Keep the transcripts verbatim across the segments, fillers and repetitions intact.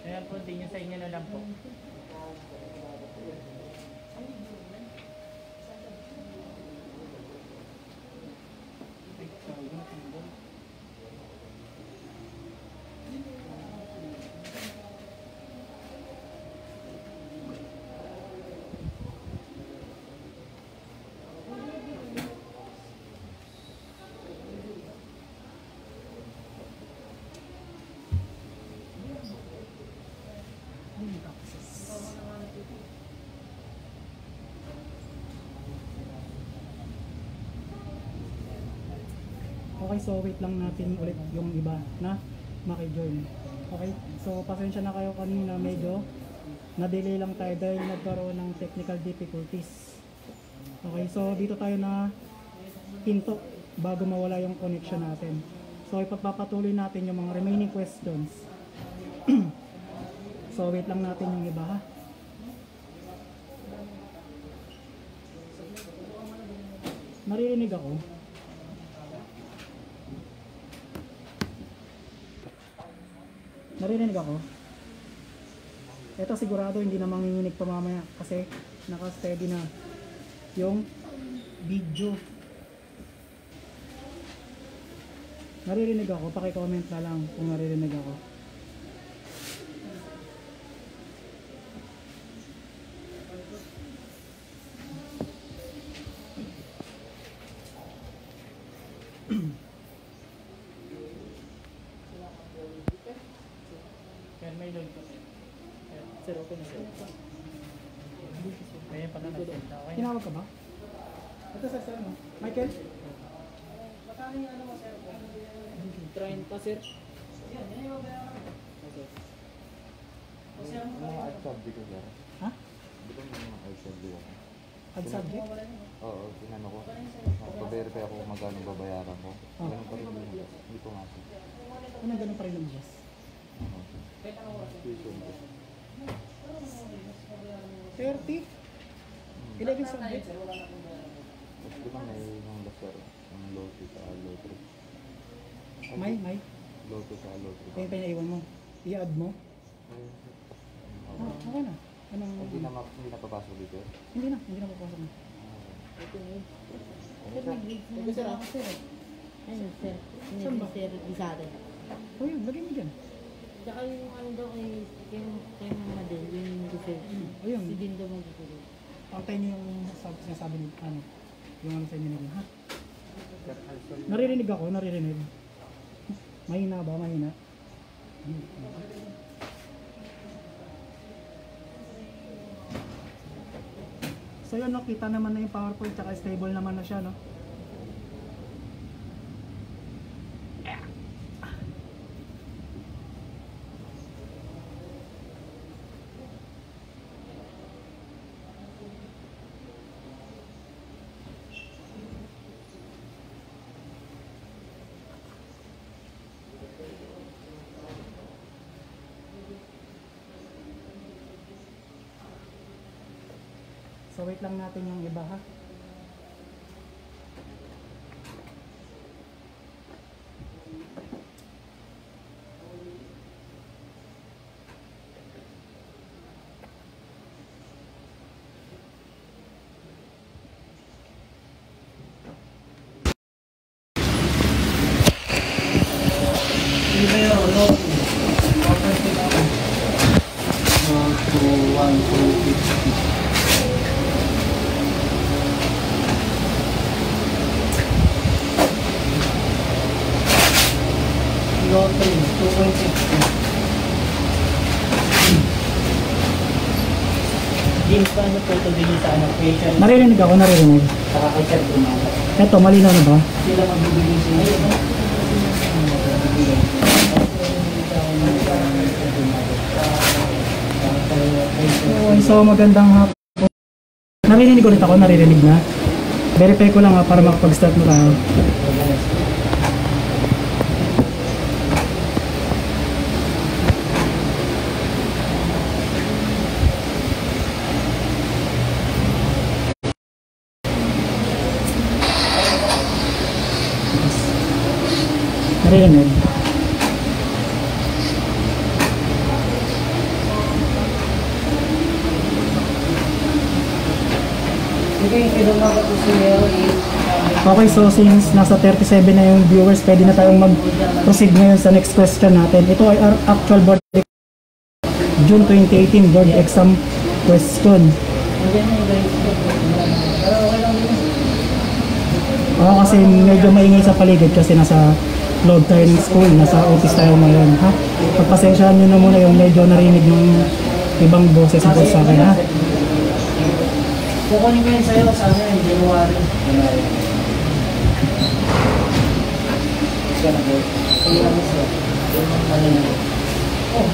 Ayan po, din nyo sa inyo na lang po. Okay, so wait lang natin ulit yung iba na maki-join. Okay, so pasensya na kayo kanina, medyo na-delay lang tayo dahil nagkaroon ng technical difficulties. Okay, so dito tayo na hinto bago mawala yung connection natin. So ipagpapatuloy natin yung mga remaining questions. So wait lang natin yung iba ha. Naririnig ako. Naririnig ako. Ito sigurado hindi na manginginig pa mamaya kasi naka-steady na yung video. Naririnig ako, paki-comment na lang kung naririnig ako. Yan, may load po. Sir, okay na sir. Kaya pala na sir. Okay. Tinawag ka ba? Ito sir, sir, no? Michael? Magkano yung ano mo sir? Trying pa sir. Mga art subject ko sir. Ha? Di ba may mga art subject ako? Ad subject? Oo, tinano ko. Magpa-verify ako kung magkano babayaran ko. Oh. Ganun pa rin yun. Hindi ko nga sir. Ano ganun pa rin yung boss? Ano? Tuition ko. thirty? eleven subjects? Tapos di ba may yung sir, yung loto sa lottery. May, may. Loto sa lottery. Kaya pa naiwan mo. I-add mo. Ah, okay na. Anong... Hindi na, ma- hindi na papasok dito. Hindi na, hindi na papasok na. Ito nag-grade naman sa ako sir. Ayun sir, Saan ba? sir Rizada. O yun, lagay mo dyan. Tsaka yung ano daw kay kay kay Mama din, yung research. O yun, Si din daw magtutulong. pantay niyo yung sab- sinasabi ni ano. Yung ano sa inyo nila, ha? Naririnig ako, naririnig. Mahina ba? Mahina? So yun, no, kita naman na yung PowerPoint tsaka stable naman na siya, no? So wait lang natin yung iba ha. James, paano po ito din sa ano, patient? Naririnig ako, naririnig. Saka kay Sir Bruno. Eto, malinaw na ba? Sila magbibigay sa inyo. Okay, so magandang hapon. Naririnig ulit ako, naririnig na. Verify ko lang ha, para makapag-start mo tayo. Naririnig. Okay, ito mga katusiyo is Okay, so since nasa thirty-seven na yung viewers, pwede na tayong mag-proceed ngayon sa next question natin. Ito ay our actual board June twenty eighteen board exam question. Nandiyan na yung guys. Pero okay lang din. Oo, kasi medyo maingay sa paligid kasi nasa loob tayo ng school, nasa office tayo ngayon, ha? Pagpasensyahan nyo na muna yung medyo narinig ng ibang boses sa sa akin, ha? Kukunin ko yun sa'yo sa ano yung January. Kaya na boy. Kaya na miss ko. Ano yun? Oh,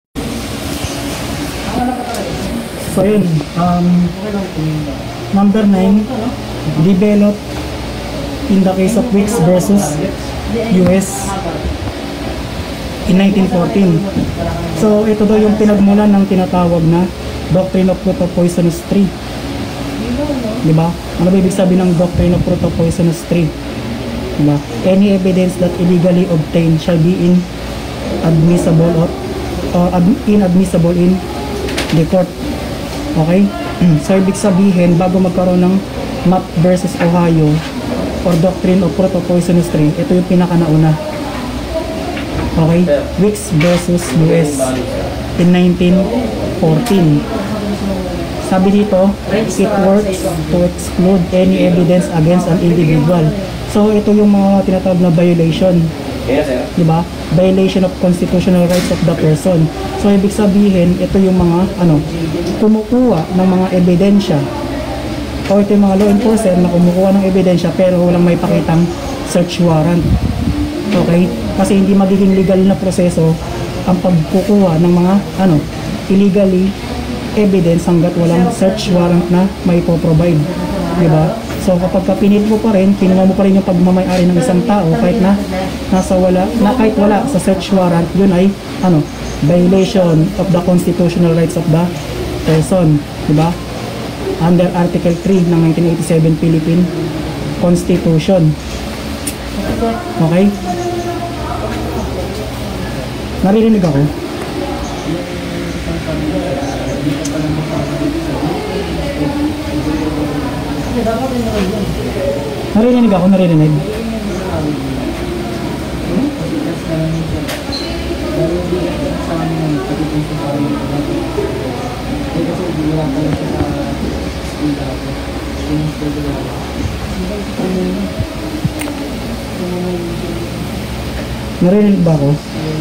ang anak ka talaga. So yun, um, Okay lang po yun. number nine, develop in the case of Wicks versus U S in nineteen fourteen. So ito daw yung pinagmulan ng tinatawag na Doctrine of Proto-Poisonous Tree. Diba? Ano ba ibig sabihin ng Doctrine of Proto-Poisonous Tree? Diba? Any evidence that illegally obtained shall be inadmissible or, or ad- inadmissible in the court. Okay? So ibig sabihin, bago magkaroon ng Mapp versus Ohio or Doctrine of Proto-Poisonous Tree, ito yung pinakanauna. Okay? Wicks versus U S in nineteen fourteen. Sabi dito, it works to exclude any evidence against an individual. So ito yung mga tinatawag na violation. Di ba? Violation of constitutional rights of the person. So ibig sabihin, ito yung mga ano, kumukuha ng mga ebidensya. O ito yung mga law enforcer na kumukuha ng ebidensya pero walang may pakitang search warrant. Okay? Kasi hindi magiging legal na proseso ang pagkukuha ng mga ano, illegally evidence hanggat walang search warrant na may po-provide. Diba? So kapag ka pinit mo pa rin, kinuha mo pa rin yung pagmamayari ng isang tao kahit na nasa wala, na kahit wala sa search warrant, yun ay ano, violation of the constitutional rights of the person. Diba? Under Article three ng nineteen eighty-seven Philippine Constitution. Okay? Naririnig ako? Naririnig ako, naririnig. Naririnig ba ako?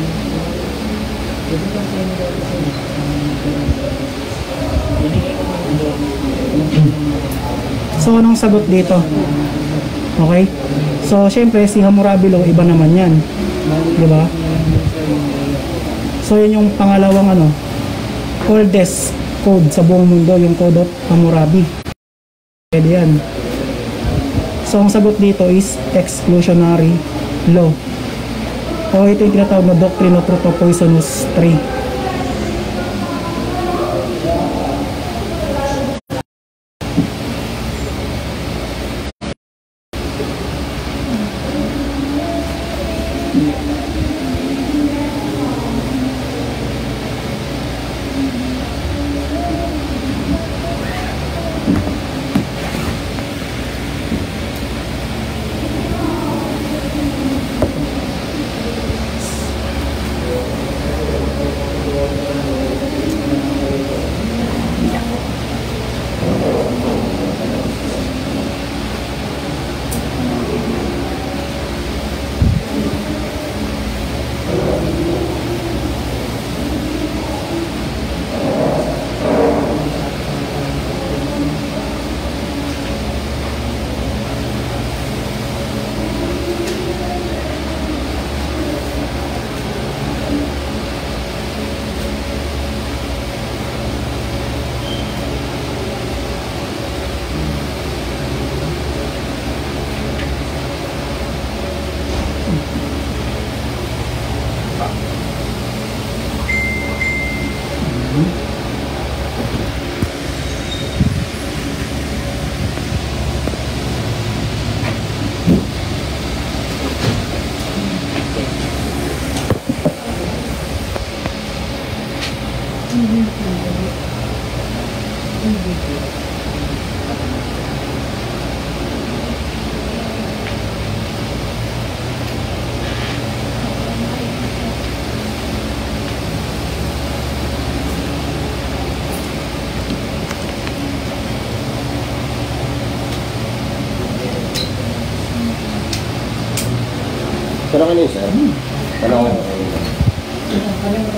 So anong sagot dito? Okay? So syempre si Hammurabi Law iba naman 'yan. 'Di ba? So yun yung pangalawang ano, oldest code sa buong mundo, yung Code of Hammurabi. Pwede yan. So ang sagot dito is exclusionary law. O ito yung tinatawag na Doctrine of Proto-Poisonous Tree.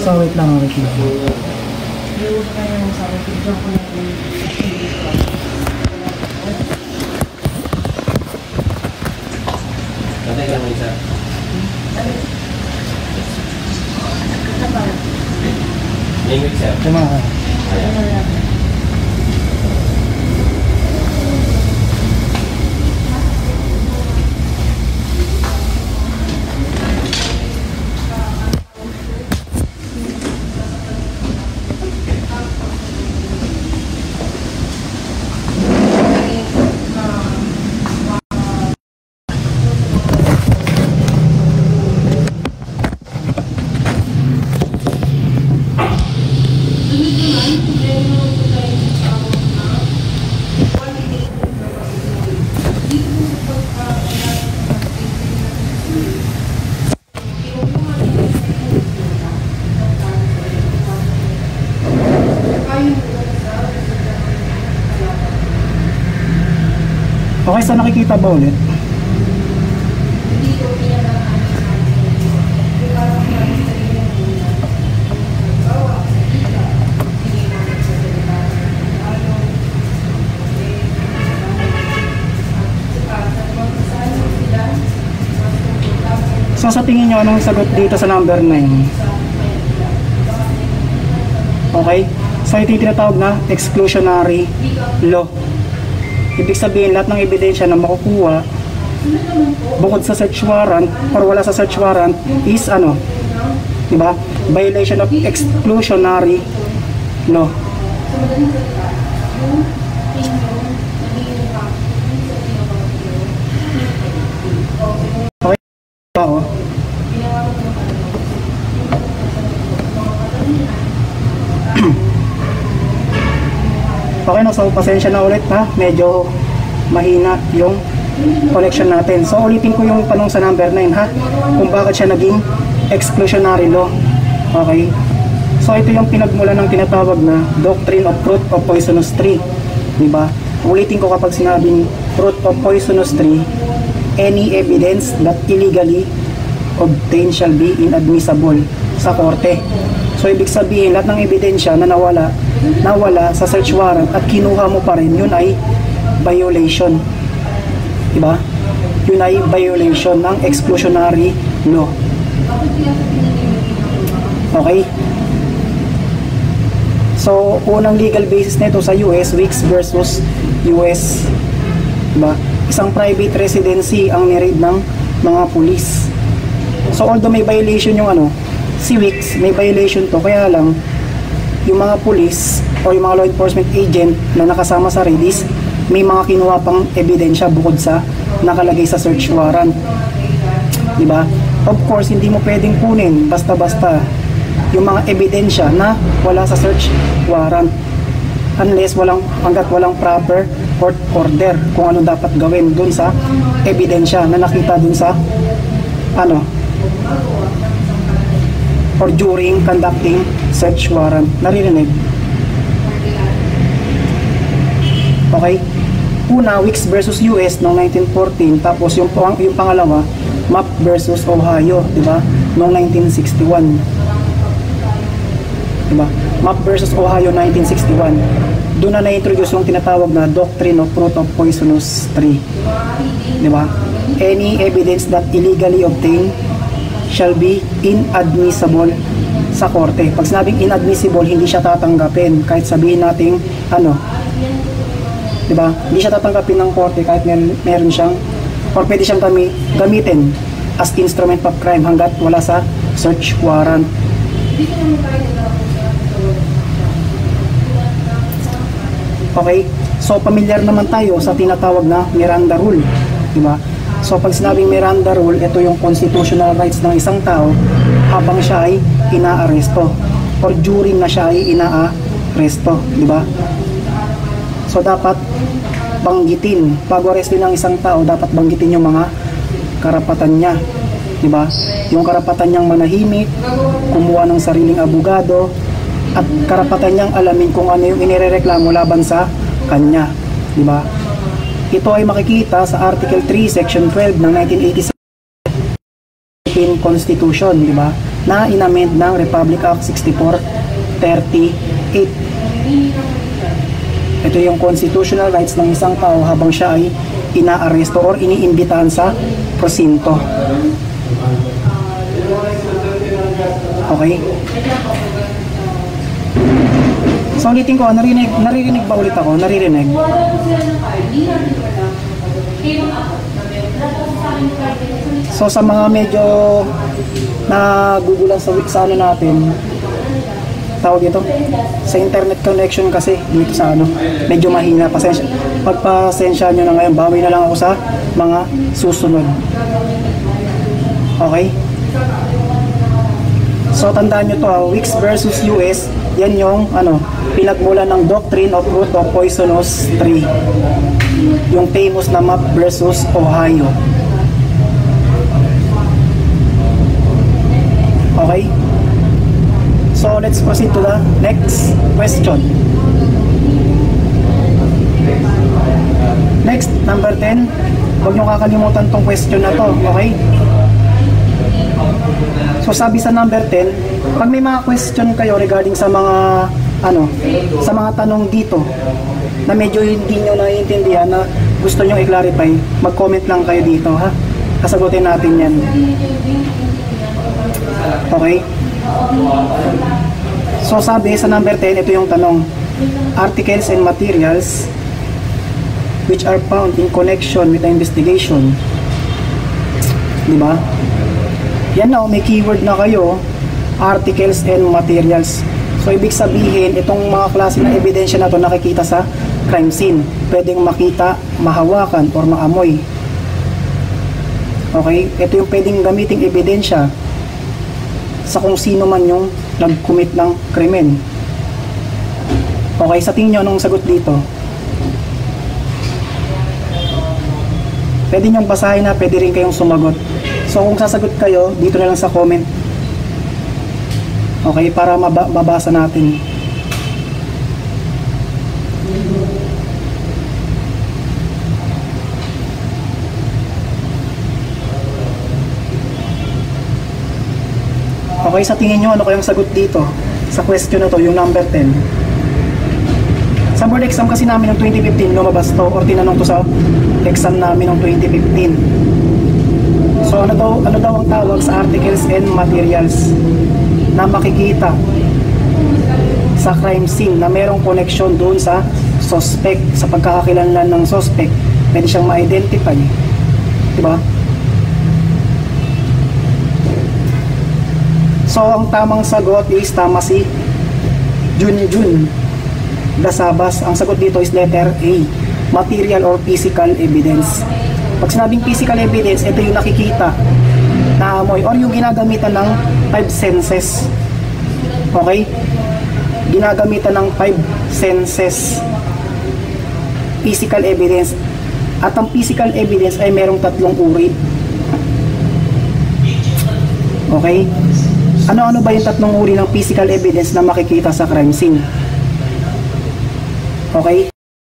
So, wait lang, wait lang. Yung kaya sa akin, picture ko na yung Patay ka mo isa. Lingwit sir. Tama ka. Okay, so nakikita ba ulit? So sa tingin nyo, anong sagot dito sa number nine? Okay? So ito yung tinatawag na exclusionary law. Ibig sabihin, lahat ng ebidensya na makukuha bukod sa search warrant or wala sa search warrant is ano? Diba? Violation of exclusionary law. Okay ba oh? Okay na, so pasensya na ulit ha, medyo mahina yung connection natin. So ulitin ko yung tanong sa number nine ha, kung bakit siya naging exclusionary law. Okay, so ito yung pinagmula ng tinatawag na doctrine of fruit of poisonous tree, diba? Ulitin ko, kapag sinabing fruit of poisonous tree, any evidence that illegally obtained shall be inadmissible sa korte. So ibig sabihin, lahat ng ebidensya na nawala, nawala sa search warrant at kinuha mo pa rin, yun ay violation. Diba? Yun ay violation ng exclusionary law. Okay? So, unang legal basis nito sa U S, Wicks versus U S. Diba? Isang private residency ang niraid ng mga pulis. So, although may violation yung ano, si Wicks, may violation to, kaya lang yung mga police o yung mga law enforcement agent na nakasama sa raid is may mga kinuha pang ebidensya bukod sa nakalagay sa search warrant, diba? Of course, hindi mo pwedeng kunin basta-basta yung mga ebidensya na wala sa search warrant unless walang, hanggat walang proper court order kung ano dapat gawin dun sa ebidensya na nakita dun sa ano or during conducting search warrant. Naririnig? Okay? Una, Wicks versus U S noong nineteen fourteen, tapos yung, yung pangalawa, Mapp versus Ohio, di ba? Noong nineteen sixty-one. Di ba? Mapp versus Ohio nineteen sixty-one. Doon na na-introduce yung tinatawag na doctrine of fruit of poisonous tree. Di ba? Any evidence that illegally obtained shall be inadmissible sa korte. Pag sinabing inadmissible, hindi siya tatanggapin kahit sabihin nating ano, diba? Hindi siya tatanggapin ng korte kahit mer meron siyang or pwede siyang gami gamitin as instrument of crime hanggat wala sa search warrant. Okay? So pamilyar naman tayo sa tinatawag na Miranda Rule, diba? So pag sinabing Miranda Rule, ito yung constitutional rights ng isang tao habang siya ay inaaresto or during na siya ay inaaresto, di ba? So dapat banggitin, bago arrestin ng isang tao, dapat banggitin yung mga karapatan niya, di ba? Yung karapatan niyang manahimik, kumuha ng sariling abogado, at karapatan niyang alamin kung ano yung inirereklamo laban sa kanya, di ba? Ito ay makikita sa Article three, Section twelve ng nineteen eighty-seven Philippine Constitution, di ba? na inamend ng Republic Act sixty-four thirty-eight. Ito yung constitutional rights ng isang tao habang siya ay inaaresto or iniimbitahan sa prosinto. Okay? So ulitin ko, narinig, naririnig ba ulit ako? Naririnig? So sa mga medyo nagugulan sa, sa ano natin, tawag dito, sa internet connection kasi dito sa ano, medyo mahina. Pasensya, pagpasensya nyo na ngayon, bawi na lang ako sa mga susunod. Okay? So tandaan nyo to ha, Wicks versus U S, yan yung ano, pinagmulan ng Doctrine of Root of Poisonous Tree, yung famous na map versus Ohio. Okay? So let's proceed to the next question. Next, number ten. Huwag nyo kakalimutan tong question na to, okay? So sabi sa number ten, pag may mga question kayo regarding sa mga ano, sa mga tanong dito na medyo hindi nyo naiintindihan, na gusto nyo i-clarify, mag-comment lang kayo dito ha. Kasagutin natin yan. Okay? So sabi sa number ten, ito yung tanong. Articles and materials which are found in connection with the investigation. Diba? Yan na, may keyword na kayo, articles and materials. So ibig sabihin, itong mga klase ng ebidensya na to nakikita sa crime scene. Pwedeng makita, mahawakan, or maamoy. Okay? Ito yung pwedeng gamiting ebidensya sa kung sino man yung nag-commit ng krimen. Okay, sa tingin nyo, anong sagot dito? Pwede nyong basahin na, pwede rin kayong sumagot. So kung sasagot kayo, dito na lang sa comment. Okay, para maba mabasa natin. Okay, sa tingin nyo, ano kayang sagot dito? Sa question na to, yung number ten. Sa board exam kasi namin ng twenty fifteen, lumabas to, or tinanong to sa exam namin ng twenty fifteen. So ano daw, ano daw ang tawag sa articles and materials na makikita sa crime scene na merong connection doon sa suspect, sa pagkakakilanlan ng suspect, pwede siyang ma-identify, diba? So ang tamang sagot is, tama si Junjun Dasabas. Ang sagot dito is letter A, material or physical evidence. Pag sinabing physical evidence, ito yung nakikita na amoy or yung ginagamitan ng five senses. Okay? Ginagamitan ng five senses. Physical evidence. At ang physical evidence ay merong tatlong uri. Okay? Ano-ano ba yung tatlong uri ng physical evidence na makikita sa crime scene? Okay?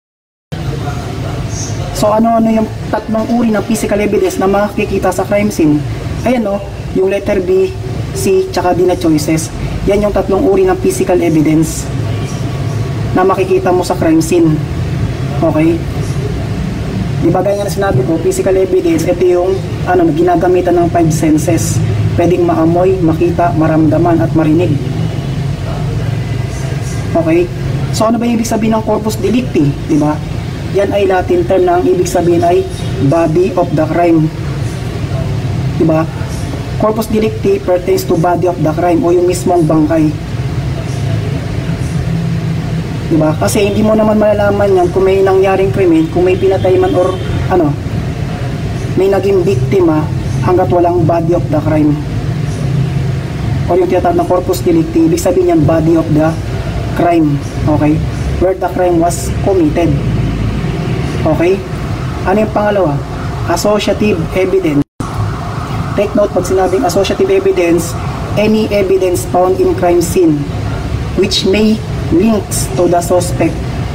So ano-ano yung tatlong uri ng physical evidence na makikita sa crime scene? Ayan o, yung letter B, C, tsaka D na choices. Yan yung tatlong uri ng physical evidence na makikita mo sa crime scene. Okay? Di ba gaya nga na sinabi ko, physical evidence, ito yung ano, ginagamitan ng five senses. Pwedeng maamoy, makita, maramdaman, at marinig. Okay? So ano ba yung ibig sabihin ng corpus delicti? Di ba? Yan ay Latin term na ang ibig sabihin ay body of the crime. Diba? Corpus delicti pertains to body of the crime o yung mismong bangkay. Diba? Kasi hindi mo naman malalaman yan kung may nangyaring krimen, kung may pinatay man or ano, may naging biktima hanggat walang body of the crime. O yung tinatawag na corpus delicti, ibig sabihin yan body of the crime. Okay? Where the crime was committed. Okay? Ano yung pangalawa? Associative evidence. Take note, pag sinabing associative evidence, any evidence found in crime scene which may links to the suspect.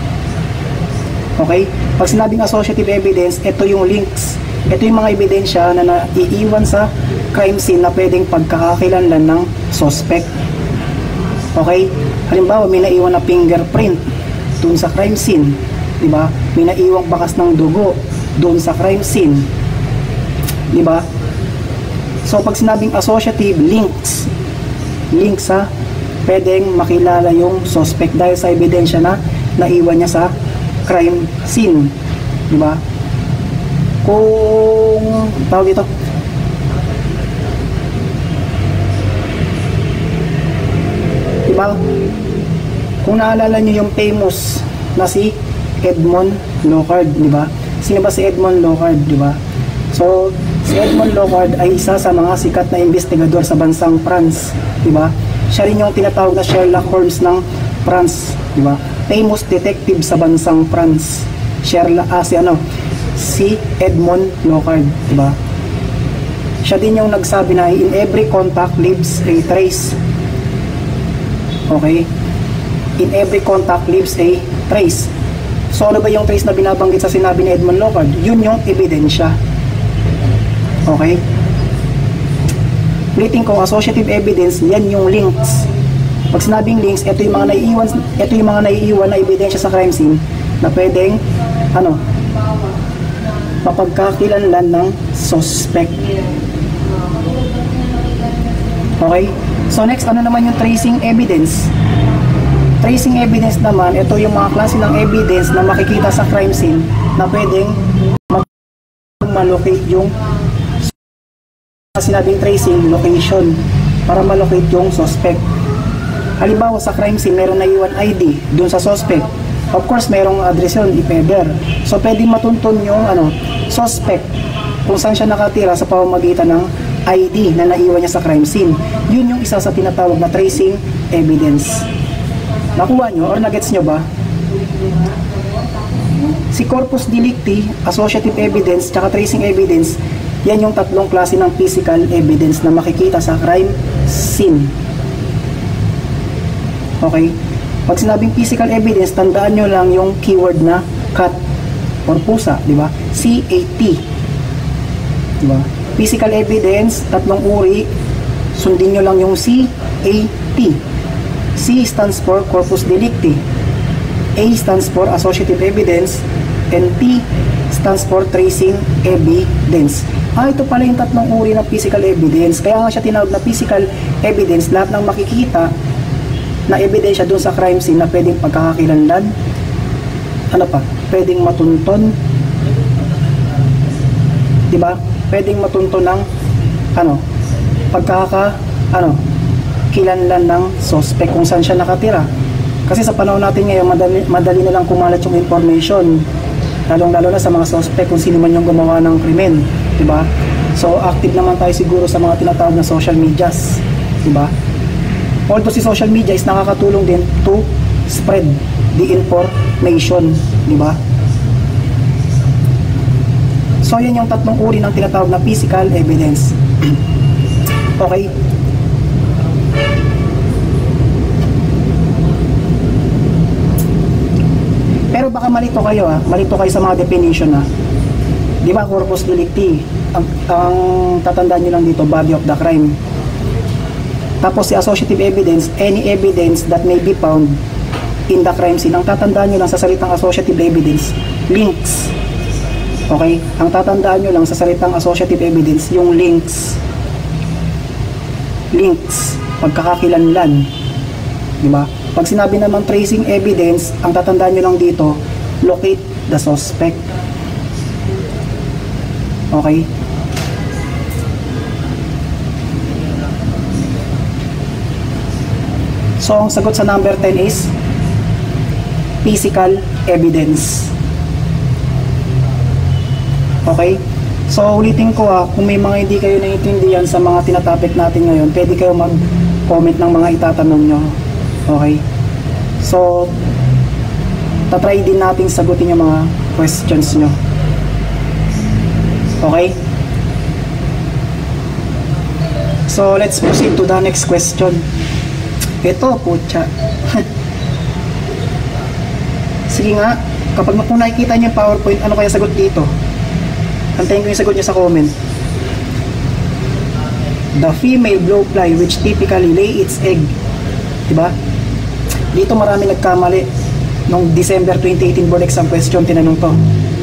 Okay? Pag sinabing associative evidence, ito yung links. Ito yung mga ebidensya na naiiwan sa crime scene na pwedeng pagkakakilanlan ng suspect. Okay? Halimbawa, may naiwan na fingerprint doon sa crime scene. Diba? May naiwang bakas ng dugo doon sa crime scene. Diba? So, pag sinabing associative links, links ha, pwedeng makilala yung suspect dahil sa ebidensya na naiwan niya sa crime scene. Diba? Kung tawag dito, diba, kung naalala nyo yung famous na si Edmond Locard, diba? Sino ba si Edmond Locard, diba? So, si Edmond Locard ay isa sa mga sikat na investigador sa bansang France, diba? Siya rin yung tinatawag na Sherlock Holmes ng France, diba? Famous detective sa bansang France. Sherlock, ah, si ano, si Edmond Locard, diba? Siya din yung nagsabi na in every contact leaves a trace. Okay? In every contact leaves a trace. So ano ba yung trace na binabanggit sa sinabi ni Edmond Locard? Yun yung ebidensya. Okay? Ulitin ko, associative evidence, yan yung links. Pag sinabing links, ito yung mga naiiwan, ito yung mga naiiwan na ebidensya sa crime scene na pwedeng ano, mapagkakilanlan ng suspect. Okay? So next, ano naman yung tracing evidence? Tracing evidence naman, ito yung mga klase ng evidence na makikita sa crime scene na pwedeng malocate yung sinabing tracing location para malocate yung suspect. Halimbawa sa crime scene, meron na iwan I D dun sa suspect. Of course, merong address yun, if ever. So, pwedeng matuntun yung ano, suspect kung saan siya nakatira sa pamamagitan ng I D na naiwan niya sa crime scene. Yun yung isa sa tinatawag na tracing evidence. Nakuha nyo or nagets nyo ba? Si corpus delicti, associative evidence, tsaka tracing evidence, yan yung tatlong klase ng physical evidence na makikita sa crime scene. Okay? Pag sinabing physical evidence, tandaan nyo lang yung keyword na cat or pusa, di ba? C A T. Di ba? Physical evidence, tatlong uri, sundin nyo lang yung C A T. C stands for corpus delicti, A stands for associative evidence, and T stands for tracing evidence. Ah, ito pala yung tatlong uri ng physical evidence. Kaya nga siya tinawag na physical evidence, lahat ng makikita na ebidensya dun sa crime scene na pwedeng pagkakakilanlan, ano pa, pwedeng matunton, diba? Pwedeng matunton ng ano, pagkaka ano, kilanlan ng suspect kung saan siya nakatira. Kasi sa panahon natin ngayon, madali, madali na lang kumalat yung information, lalong lalo na sa mga suspect kung sino man yung gumawa ng krimen, diba? So active naman tayo siguro sa mga tinatawag na social medias, diba? Although si social media is nakakatulong din to spread the information, di ba? So yan yung tatlong uri ng tinatawag na physical evidence. Okay? Pero baka malito kayo ha, malito kayo sa mga definition ha. Di ba, corpus delicti, ang, ang tatandaan nyo lang dito, body of the crime. Tapos si associative evidence, any evidence that may be found in the crime scene. Ang tatandaan nyo lang sa salitang associative evidence, links. Okay? Ang tatandaan nyo lang sa salitang associative evidence, yung links. Links. Pagkakakilanlan. Diba? Pag sinabi naman tracing evidence, ang tatandaan nyo lang dito, locate the suspect. Okay? So, ang sagot sa number ten is physical evidence. Okay? So, ulitin ko ha, kung may mga hindi kayo naiintindihan sa mga tinatopic natin ngayon, pwede kayo mag-comment ng mga itatanong nyo. Okay? So, tatry din natin sagutin yung mga questions nyo. Okay? So, let's proceed to the next question. Ito, putya. Sige nga, kapag kung nakikita niyo yung PowerPoint, ano kaya sagot dito? Antayin ko yung sagot niyo sa comment. the female blowfly which typically lay its egg. Diba? Dito marami nagkamali. Nung December twenty eighteen board exam question, tinanong to.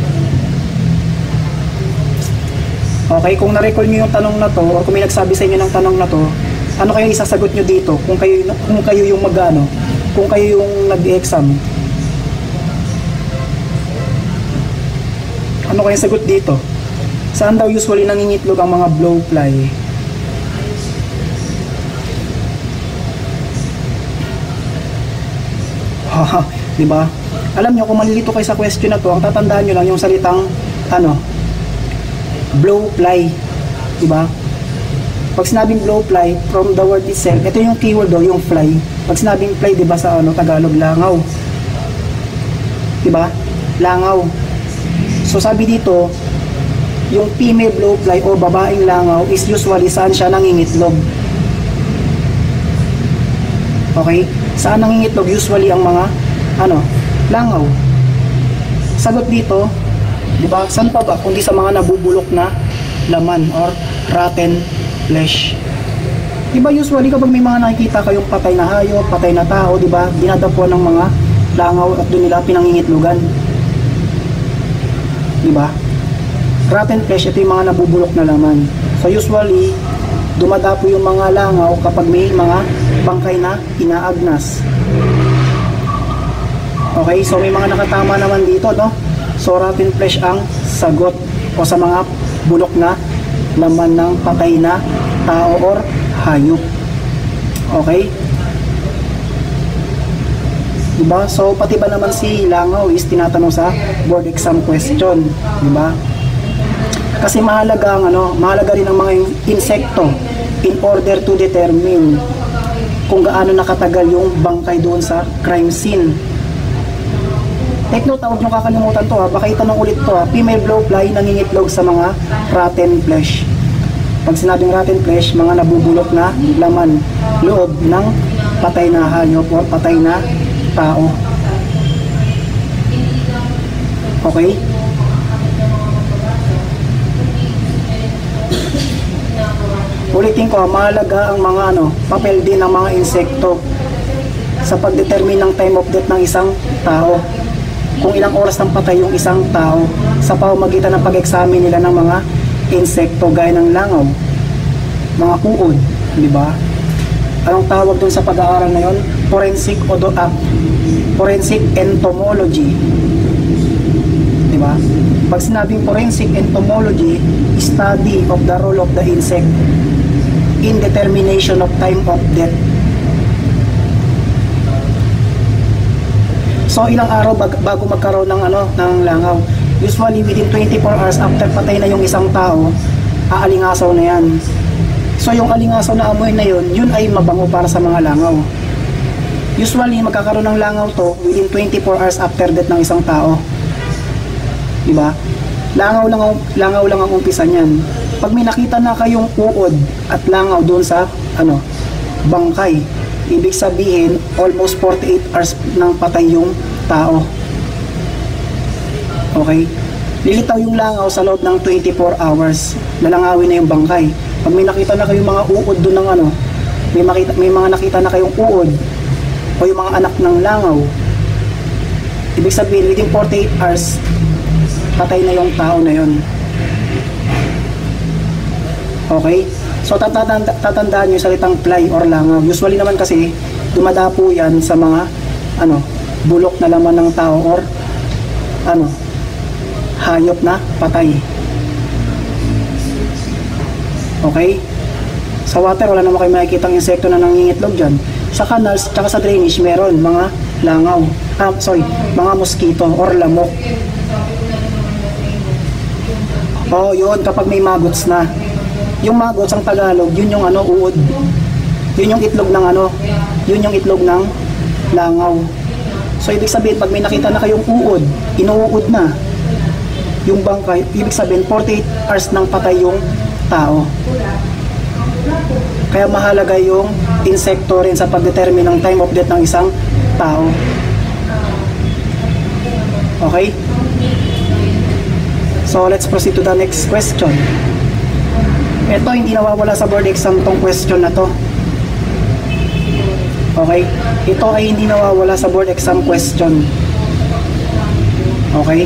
Okay, kung na-recall nyo yung tanong na to, or kung may nagsabi sa inyo ng tanong na to, ano kayo isasagot nyo dito? Kung kayo, kung kayo yung mag-ano, kung kayo yung nag-exam, ano kayo sagot dito? Saan daw usually nangingitlog ang mga blowfly? Diba? Alam nyo, kung malilito kayo sa question na to, ang tatandaan nyo lang yung salitang ano, blowfly. Diba? Pag sinabing blowfly, from the word itself, ito yung keyword do, yung fly. Pag sinabing fly, diba sa ano, Tagalog, langaw. Diba? Langaw. So sabi dito, yung female blowfly o babaeng langaw is usually saan siya nangingitlog. Okay? Saan nangingitlog? Usually ang mga ano, langaw. Sagot dito, di ba? Saan pa ba? Kundi sa mga nabubulok na laman or rotten flesh. Di ba usually kapag may mga nakikita kayong patay na hayop, patay na tao, di ba? Dinadapuan ng mga langaw at doon nila pinangingitlogan. Di ba? Rotten flesh, ito yung mga nabubulok na laman. So usually, dumadapo yung mga langaw kapag may mga bangkay na inaagnas. Okay, so may mga nakatama naman dito, no? So rotten flesh ang sagot o sa mga bulok na laman ng patay na tao or hayop. Okay? Diba? So pati ba naman si langaw is tinatanong sa board exam question, diba? Kasi mahalaga ang ano, mahalaga rin ang mga insekto in order to determine kung gaano nakatagal yung bangkay doon sa crime scene. Take note, huwag nyo kakalimutan to ha, baka itanong ulit to ha. Female blowfly nangingitlog sa mga rotten flesh. Pag sinabing rotten flesh, mga nabubulok na laman loob ng patay na hayop o patay na tao. Okay? Ulitin ko, mahalaga ang mga ano, papel din ng mga insekto sa pagdetermine ng time of death ng isang tao. Kung ilang oras nang patay yung isang tao sa pamamagitan ng pag-examine nila ng mga insekto gaya ng langaw, mga kuod, di ba? Anong tawag doon sa pag-aaral na yon? Forensic odo uh, forensic entomology. Di ba? Pag sinabing forensic entomology, study of the role of the insect in determination of time of death. So ilang araw bag, bago magkaroon ng ano ng langaw? Usually within twenty-four hours after patay na yung isang tao, aalingasaw na yan. So yung alingasaw na amoy na yun, yun ay mabango para sa mga langaw. Usually magkakaroon ng langaw to within twenty-four hours after death ng isang tao. Di ba? Langaw lang ang langaw lang ang umpisa niyan. Pag may nakita na kayong uod at langaw doon sa ano, bangkay, ibig sabihin almost forty-eight hours nang patay yung tao. Okay? Lilitaw yung langaw sa loob ng twenty-four hours. Lalangawin na yung bangkay. Pag may nakita na kayong mga uod doon ng ano, may makita may mga nakita na kayong uod o yung mga anak ng langaw, ibig sabihin within forty-eight hours patay na yung tao na yon. Okay? So tatanda, tatandaan nyo yung salitang fly or langaw. Usually naman kasi dumadapo yan sa mga ano, bulok na laman ng tao or ano, hayop na patay. Okay? Sa water wala naman kayo makikita ng insekto na nangingitlog dyan. Sa canals tsaka sa drainage meron mga langaw. Ah, sorry, mga mosquito or lamok. Oh, yun kapag may maggots na. Yung maggots ang Tagalog, yun yung ano, uod. Yun yung itlog ng ano, yun yung itlog ng langaw. So ibig sabihin pag may nakita na kayong uod, inuud na yung bangkay, ibig sabihin forty-eight hours nang patay yung tao. Kaya mahalaga yung insekto rin sa pagdetermine ng time of death ng isang tao. Okay? So let's proceed to the next question. Ito, hindi nawawala sa board exam tong question na to. Okay? Ito ay hindi nawawala sa board exam question. Okay?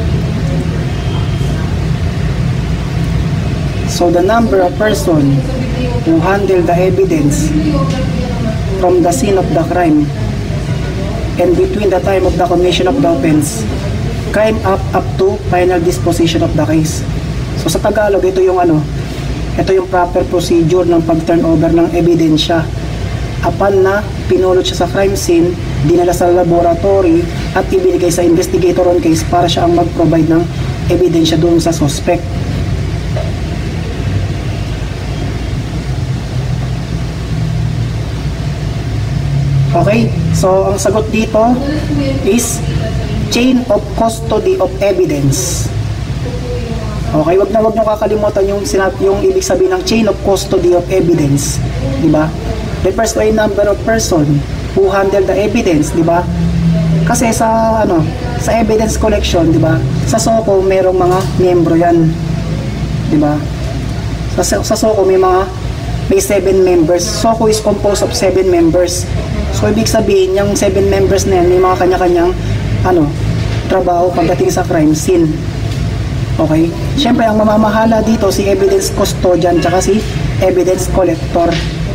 So the number of person who handle the evidence from the scene of the crime and between the time of the commission of the offense crime up up to final disposition of the case. So sa Tagalog, ito yung ano, ito yung proper procedure ng pag-turnover ng ebidensya. Upon na pinulot siya sa crime scene, dinala sa laboratory at ibinigay sa investigator on case para siya ang mag-provide ng ebidensya doon sa suspect. Okay, so ang sagot dito is chain of custody of evidence. Okay, wag na wag niyo kakalimutan yung sinab yung ibig sabihin ng chain of custody of evidence, di ba? Refers to a number of person who handle the evidence, di ba? Kasi sa ano, sa evidence collection, di ba? Sa SOCO merong mga miyembro 'yan. Di ba? Sa sa SOCO may mga may seven members. SOCO is composed of seven members. So, ibig sabihin, yung seven members na yan, may mga kanya-kanyang ano, trabaho pagdating sa crime scene. Okay? Siyempre, ang mamamahala dito, si evidence custodian tsaka si evidence collector.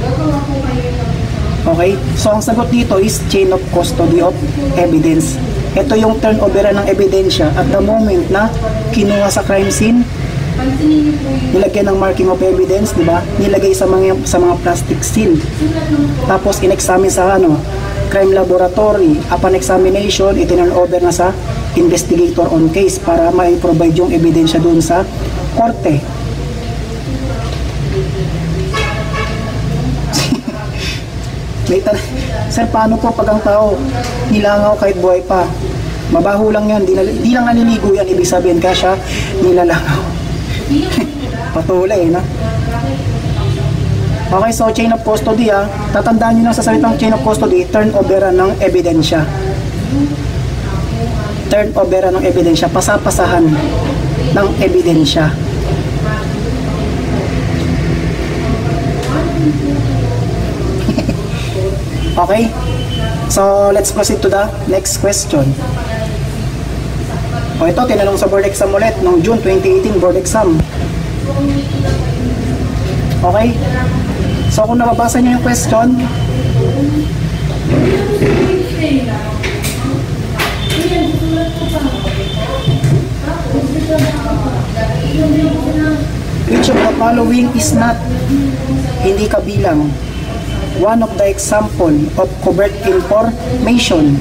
Okay? So, ang sagot dito is chain of custody of evidence. Ito yung turnover ng ebidensya at the moment na kinuha sa crime scene, nilagyan ng marking of evidence, di ba? Nilagay sa mga sa mga plastic seal. Tapos in-examine sa ano, crime laboratory. Upon examination, itinurn over na sa investigator on case para mai-provide yung ebidensya doon sa korte. Wait, sir, paano po pag ang tao nilangaw kahit buhay pa? Mabaho lang yan, di, na, di lang naliligo yan, ibig sabihin ka siya nilalangaw. Patulay, na. Okay, so chain of custody, ah. Tatandaan nyo na sa salitang chain of custody, turnover ng ebidensya. Turnover ng ebidensya, pasapasahan ng ebidensya. Okay? So, let's proceed to the next question. O ito, tinanong sa board exam ulit, noong June twenty eighteen board exam. Okay? So, kung nababasa nyo yung question, which of the following is not, hindi kabilang, one of the example of covert information?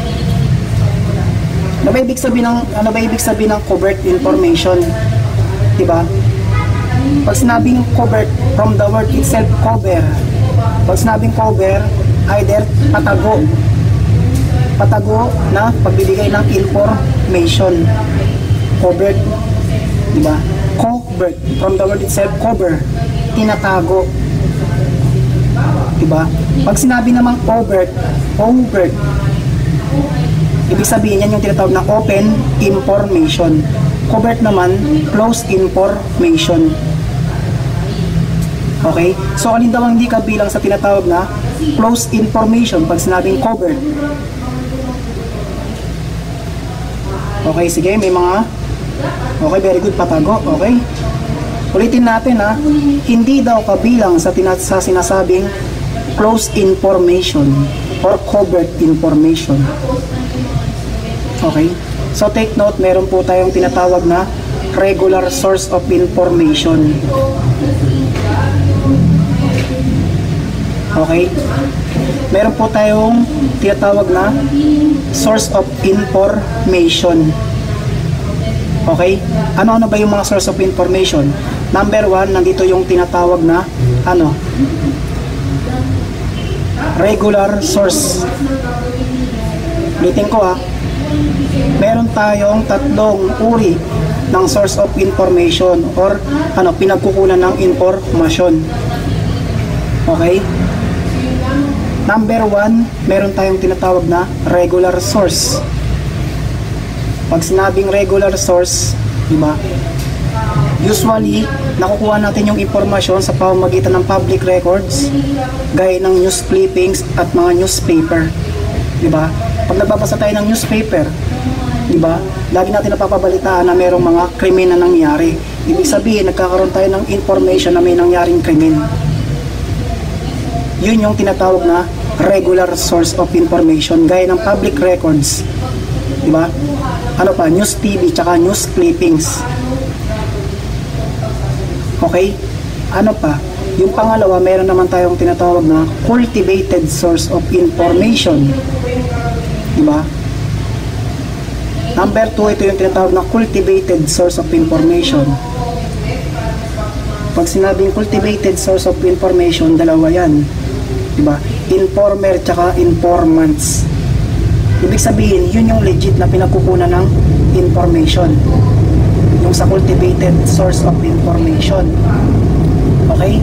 Ano ba ibig sabihin ng ano ba ibig sabihin ng covert information? 'Di ba? Pag sinabing covert, from the word itself, cover. Pag sinabing cover, either patago. Patago na pagbibigay ng information. Covert. 'Di ba? Covert, from the word itself, cover. Tinatago. 'Di ba? Pag sinabi namang overt, overt, ibig sabihin yan yung tinatawag na open information. Covert naman, closed information. Okay? So, alin daw ang hindi kabilang sa tinatawag na closed information pag sinabing covert? Okay, sige, may mga okay, very good, patago. Okay? Ulitin natin, ha. Hindi daw kabilang sa, sa sinasabing closed information or covert information. Okay? So take note, meron po tayong tinatawag na regular source of information. Okay? Meron po tayong tinatawag na source of information. Okay? Ano-ano ba yung mga source of information? Number one, nandito yung tinatawag na ano? Regular source. Ulitin ko, ha. Meron tayong tatlong uri ng source of information or ano, pinagkukunan ng informasyon. Okay? Number one, meron tayong tinatawag na regular source. Pag sinabing regular source, diba? Usually, nakukuha natin yung impormasyon sa pamamagitan ng public records, gaya ng news clippings at mga newspaper. Diba? Pag nagbabasa tayo ng newspaper, diba, lagi natin napapabalitaan na mayroong mga krimen na nangyari. Ibig sabihin, nagkakaroon tayo ng information na may nangyaring krimen. Yun yung tinatawag na regular source of information, gaya ng public records. Diba? Ano pa? News T V, tsaka news clippings. Okay? Ano pa? Yung pangalawa, meron naman tayong tinatawag na cultivated source of information. Diba? Number two, ito yung tinatawag na cultivated source of information. Pag sinabing cultivated source of information, dalawa yan. Diba? Informer tsaka informants. Ibig sabihin, yun yung legit na pinagkukunan ng information. Yung sa cultivated source of information. Okay?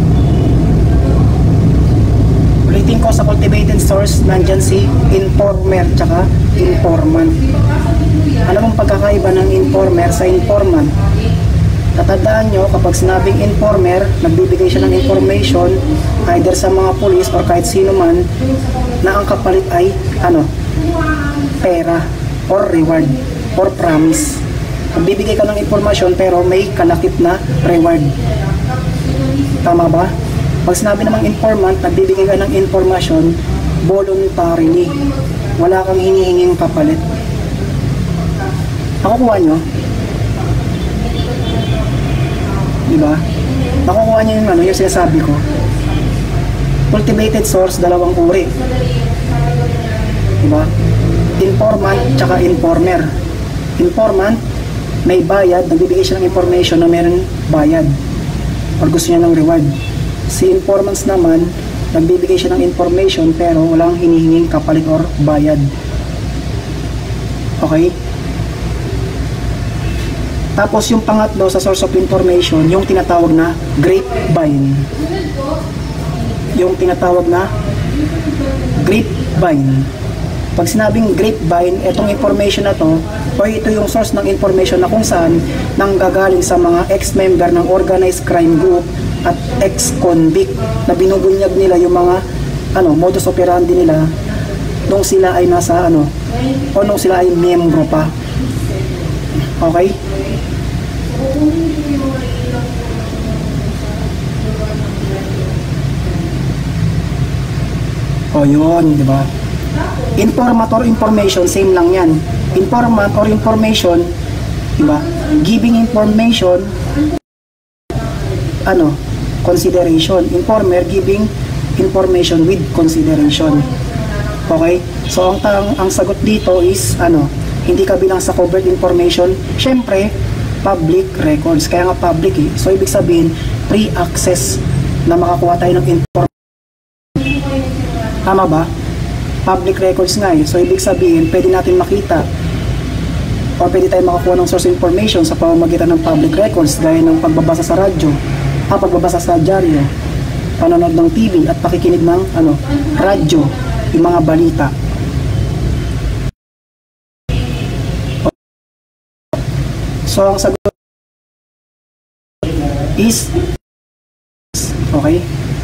Ulitin ko, sa cultivated source, nandyan si informer tsaka informant. Ano mong pagkakaiba ng informer sa informant? Tatandaan nyo, kapag sinabing informer, nagbibigay siya ng information either sa mga pulis or kahit sino man na ang kapalit ay ano, pera or reward or promise. Magbibigay ka ng informasyon pero may kalakip na reward. Tama ba? Pag sinabi namang informant, nagbibigay ka ng informasyon voluntarily. Wala kang hinihinging kapalit. Nakukuha nyo? Diba? Nakukuha nyo yung, ano, yung sinasabi ko. Cultivated source, dalawang uri. Diba? Informant tsaka informer. Informant, may bayad, nagbibigay siya ng information na meron bayad or gusto niya ng reward. Si informants naman, nagbibigay siya ng information pero walang hinihinging kapalit or bayad. Okay? Tapos yung pangatlo sa source of information, yung tinatawag na grapevine. Yung tinatawag na grapevine. Pag sinabing grapevine, itong information na to, o ito yung source ng information na kung saan nanggagaling sa mga ex-member ng organized crime group at ex-convict na binubunyag nila yung mga ano, modus operandi nila nung sila ay nasa ano, o nung sila ay miyembro pa. Okay? O yun, di ba? Informant or information, same lang yan. Informant or information, diba? Giving information, ano, consideration. Informer, giving information with consideration. Okay? So, ang, ang, ang sagot dito is, ano, hindi kabilang sa covered information. Syempre, public records. Kaya nga public eh. So, ibig sabihin, free access na makakuha tayo ng information. Tama ba? Public records nga eh. So, ibig sabihin, pwede natin makita o pwede tayo makakuha ng source information sa pamamagitan ng public records gaya ng pagbabasa sa radyo, ah, pagbabasa sa dyaryo, panonood ng T V at pakikinig ng ano, radyo, yung mga balita. So, ang sagot is okay.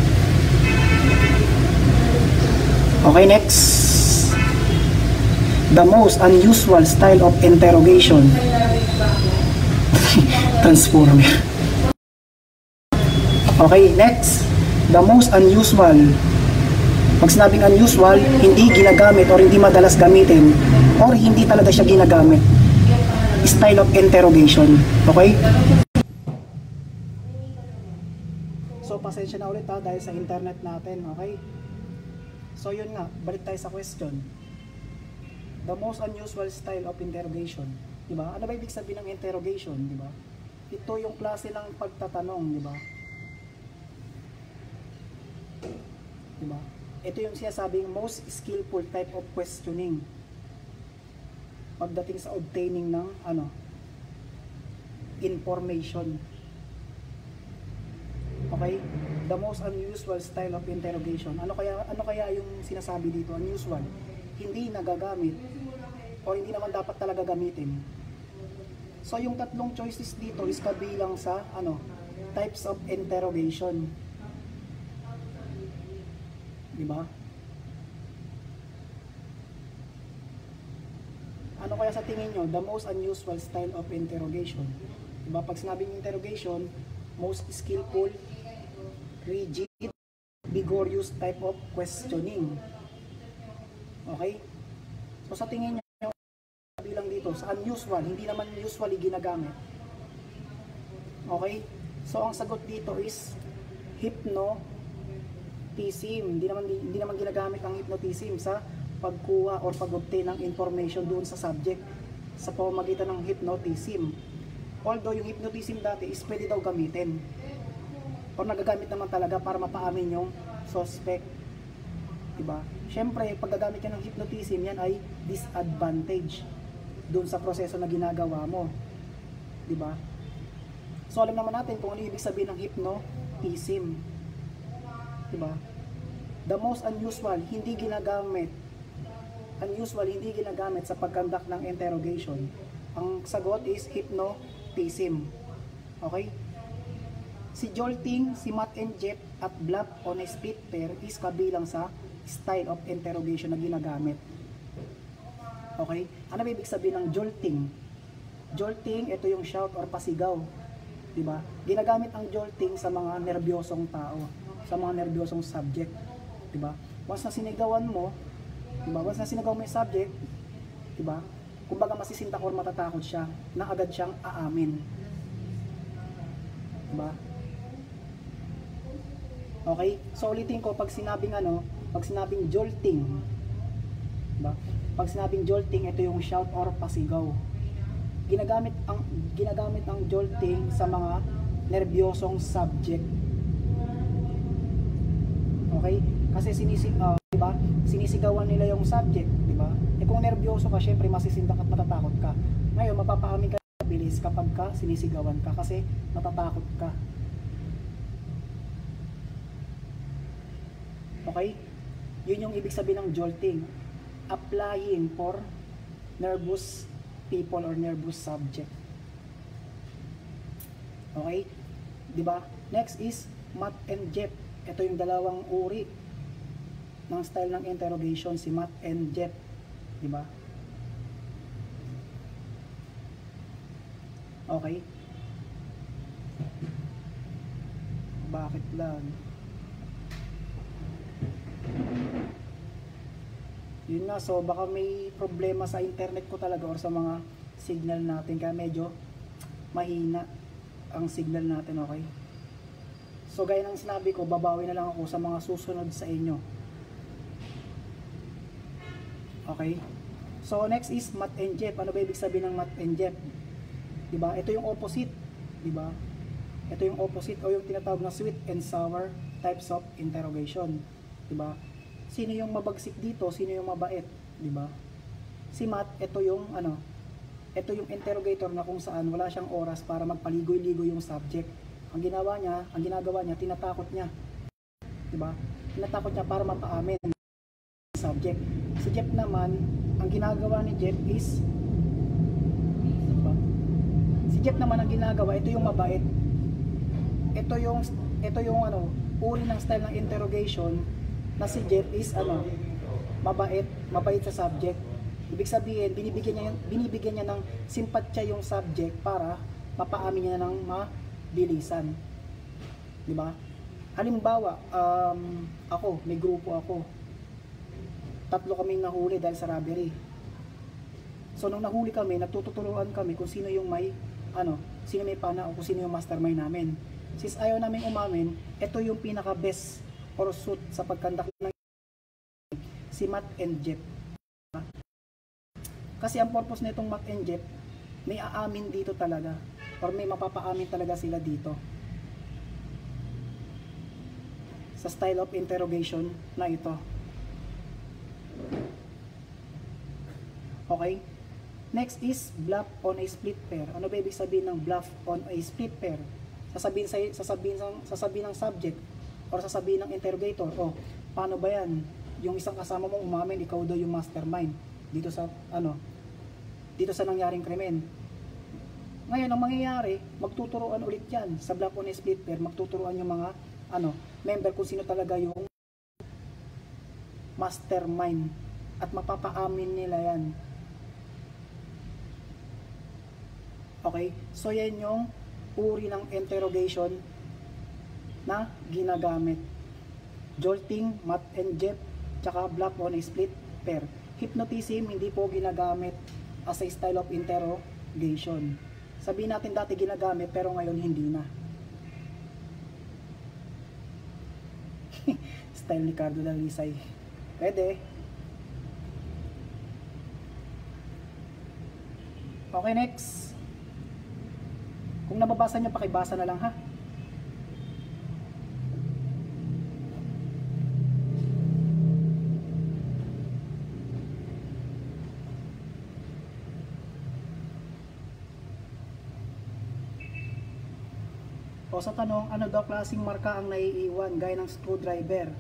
Okay, next. The most unusual style of interrogation. Transformer. Okay, next. The most unusual. Pag sinabing unusual, hindi ginagamit or hindi madalas gamitin or hindi talaga siya ginagamit. Style of interrogation. Okay? So, pasensya na ulit ha dahil sa internet natin. Okay? So yun nga, balik tayo sa question. The most unusual style of interrogation. Diba? Ano ba ibig sabihin ng interrogation? Diba? Ito yung klase ng pagtatanong. Diba? Diba? Ito yung sinasabing most skillful type of questioning. Pagdating sa obtaining ng ano, information. Okay? The most unusual style of interrogation. Ano kaya ano kaya yung sinasabi dito? Unusual. Hindi nagagamit o hindi naman dapat talaga gamitin. So yung tatlong choices dito is kabilang sa ano, types of interrogation. Di ba? Ano kaya sa tingin nyo, the most unusual style of interrogation? Diba? Pag sinabing interrogation, most skillful, rigid, vigorous type of questioning. Okay? So sa tingin nyo, bilang dito, sa unusual, hindi naman usually ginagamit. Okay? So ang sagot dito is hypnotism. Hindi naman, hindi naman ginagamit ang hypnotism sa pagkuha or pag-obtain ng information doon sa subject sa pamamagitan ng hypnotism. Although yung hypnotism dati is pwede daw gamitin or nagagamit naman talaga para mapaamin yung suspect. Diba? Siyempre, pag gagamit ka ng hypnotism, yan ay disadvantage doon sa proseso na ginagawa mo. Diba? So alam naman natin kung ano ibig sabihin ng hypnotism. Diba? The most unusual, hindi ginagamit unusual, hindi ginagamit sa pagkandak ng interrogation. Ang sagot is hypnotism. Okay? Si jolting, si Matt and Jeff at bluff on a split pair is kabilang sa style of interrogation na ginagamit. Okay? Ano ba ibig sabihin ng jolting? Jolting, ito yung shout or pasigaw. Diba? Ginagamit ang jolting sa mga nerbyosong tao, sa mga nerbyosong subject. Diba? Once na sinigawan mo, diba? Once na sinagaw mo yung subject, diba? Kumbaga masisintak or matatakot siya na agad siyang aamin. Diba? Okay? So ulitin ko, pag sinabing ano, pag sinabing jolting, diba? Pag sinabing jolting, ito yung shout or pasigaw. Ginagamit ang ginagamit ang jolting sa mga nerbyosong subject. Okay? Kasi sinisig uh, diba? Sinisigawan nila yung subject, diba? Eh kung nervyoso ka, syempre masisindak at matatakot ka. Ngayon, mapapaamin ka bilis kapag ka sinisigawan ka kasi matatakot ka. Okay? Yun yung ibig sabihin ng jolting. Applying for nervous people or nervous subject. Okay? Diba? Next is Matt and Jeff. Ito yung dalawang uri ng style ng interrogation, si Matt and Jeff. Diba? Okay? Bakit lang? Yun nga, so baka may problema sa internet ko talaga or sa mga signal natin, kaya medyo mahina ang signal natin, okay? So gaya ng sinabi ko, babawi na lang ako sa mga susunod sa inyo. Okay? So next is Matt and Jeff. Ano ba ibig sabihin ng Matt and Jeff? Diba? Ito yung opposite. Diba? Ito yung opposite o yung tinatawag na sweet and sour types of interrogation. Diba? Sino yung mabagsik dito? Sino yung mabait? Diba? Si Matt, ito yung ano, ito yung interrogator na kung saan wala siyang oras para magpaligoy-ligoy yung subject. Ang ginawa niya, ang ginagawa niya, tinatakot niya. Diba? Tinatakot niya para mapaamin yung subject. Si Jeff naman, ang ginagawa ni Jeff is, diba? Si Jeff naman ang ginagawa, ito yung mabait. Ito yung, ito yung ano, uri ng style ng interrogation na si Jeff is ano, mabait, mabait sa subject. Ibig sabihin, binibigyan niya, binibigyan niya ng simpatsya yung subject para mapaamin niya ng mabilisan. Di ba? Halimbawa, um, ako, may grupo ako. Tatlo kaming nahuli dahil sa robbery. So nung nahuli kami, natututuruan kami kung sino yung may ano, sino may pana o kung sino yung mastermind namin. Since ayaw namin umamin, ito yung pinaka best or suit sa pagkandak ng si Matt and Jeff. Kasi ang purpose nitong Matt and Jeff, may aamin dito talaga or may mapapaamin talaga sila dito sa style of interrogation na ito. Okay? Next is bluff on a split pair. Ano ba ibig sabihin ng bluff on a split pair? Sasabihin, sa, sasabihin, sasabihin ng subject or sasabihin ng interrogator, oh, paano ba yan? Yung isang kasama mong umamin, ikaw daw yung mastermind dito sa ano, dito sa nangyaring krimen. Ngayon, ang mangyayari, magtuturuan ulit yan sa block on split pair, magtuturuan yung mga ano, member kung sino talaga yung mastermind at mapapaamin nila yan. Okay? So yan yung uri ng interrogation na ginagamit. Jolting, Matt and Jeff, tsaka block on split pair. Hypnotism hindi po ginagamit as a style of interrogation. Sabihin natin dati ginagamit pero ngayon hindi na. Style ni Cardo Dalisay. Pwede. Okay, next. Kung nababasa nyo, pakibasa na lang ha. O sa tanong, ano daw klaseng marka ang naiiwan gaya ng screwdriver?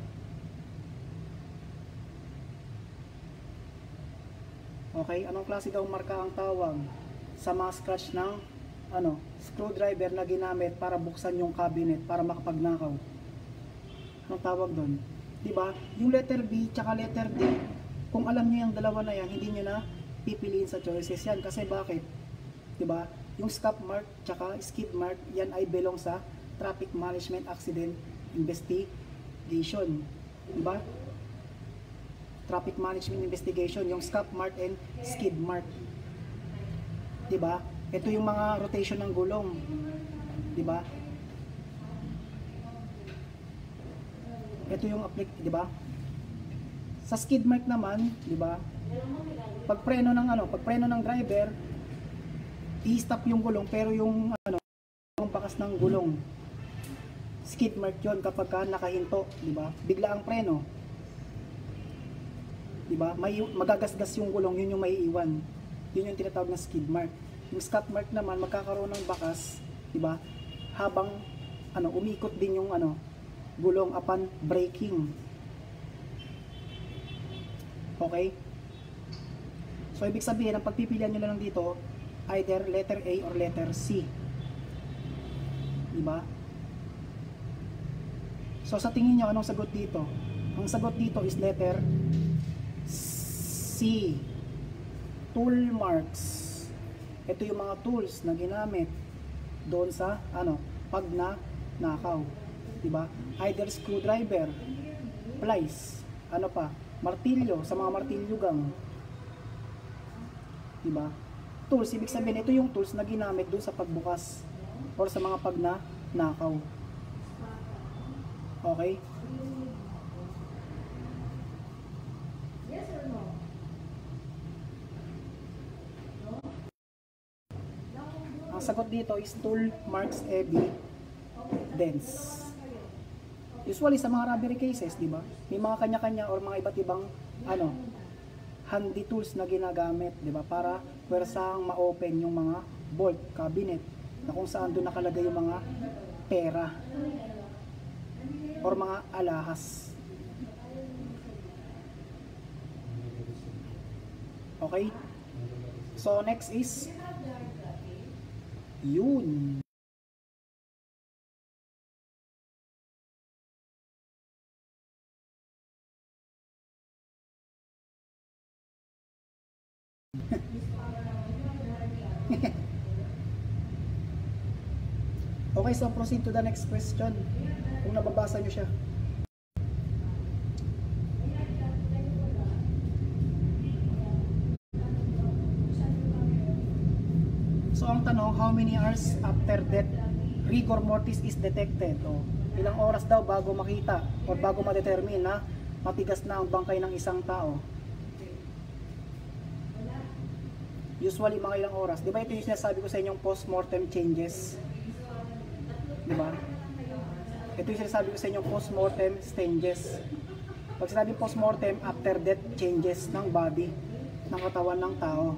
Okay, anong klase daw marka ang tawag sa mga scratch ng ano, screwdriver na ginamit para buksan yung cabinet para makapagnakaw? Anong tawag doon? Diba? Yung letter B tsaka letter D, kung alam nyo yung dalawa na yan, hindi nyo na pipiliin sa choices yan. Kasi bakit? Diba? Yung scuff mark tsaka skid mark, yan ay belong sa Traffic Management Accident Investigation. Diba? Traffic Management Investigation, yung scuff mark and skid mark. Diba? Ito yung mga rotation ng gulong. Diba? Ito yung applic, diba? Sa skid mark naman, diba? Pag preno ng ano, pag preno ng driver, i-stop yung gulong pero yung ano, yung bakas ng gulong, skid mark yon kapag ka nakahinto, di ba? Bigla ang preno, di ba? May magagasgas yung gulong, yun yung maiiwan. Yun yung tinatawag na skid mark. Yung scuff mark naman magkakaroon ng bakas, di ba? Habang ano, umikot din yung ano, gulong upon braking. Okay? So ibig sabihin, ang pagpipilian nyo lang dito, either letter A or letter C. Diba? So sa tingin nyo, anong sagot dito? Ang sagot dito is letter C. Tool marks. Ito yung mga tools na ginamit doon sa ano, pag na nakaw. Diba? Either screwdriver, plies, ano pa, martilyo, sa mga martilyo gang. Diba? Tools, ibig sabihin ito yung tools na ginamit doon sa pagbukas or sa mga pag na nakaw. Okay? Yes or no? Ang sagot dito is tool marks evidence. Usually sa mga robbery cases, di ba? May mga kanya-kanya or mga iba't ibang ano, handy tools na ginagamit, di ba? Para pwersang ma-open yung mga bolt cabinet na kung saan doon nakalagay yung mga pera or mga alahas. Okay? So next is yun. Okay, so proceed to the next question. Kung nababasa nyo siya. So ang tanong, how many hours after death rigor mortis is detected? O, ilang oras daw bago makita or bago ma-determine na matigas na ang bangkay ng isang tao? Usually mga ilang oras. Di ba ito yung sinasabi ko sa inyong post-mortem changes? Di ba? Ito yung sinasabi ko sa inyong post-mortem changes. Pag sinabi post-mortem, after death changes ng body, ng katawan ng tao.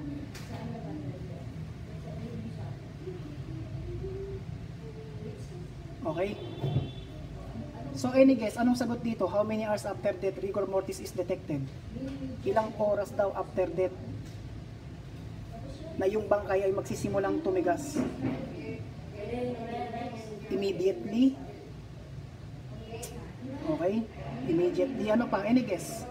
Okay? So any guess, anong sagot dito? How many hours after death rigor mortis is detected? Ilang oras daw after death na yung bangkay ay magsisimulang tumigas? Immediately. Okay? Immediately. Ano pa? Any guess?